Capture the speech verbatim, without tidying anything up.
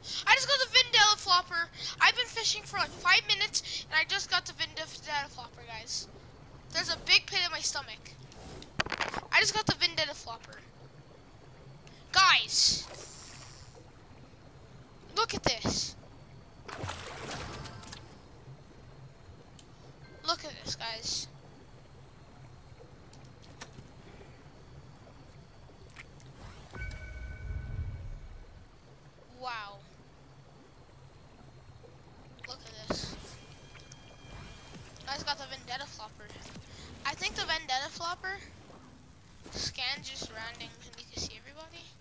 I just got the Vendetta Flopper. I've been fishing for like five minutes, and I just got the Vendetta Flopper, guys. There's a big pit in my stomach. I just got the Vendetta Flopper. Guys, look at this. Look at this, guys. Wow. Look at this. Guys got the Vendetta Flopper. I think the Vendetta Flopper scans your surroundings and you can see everybody.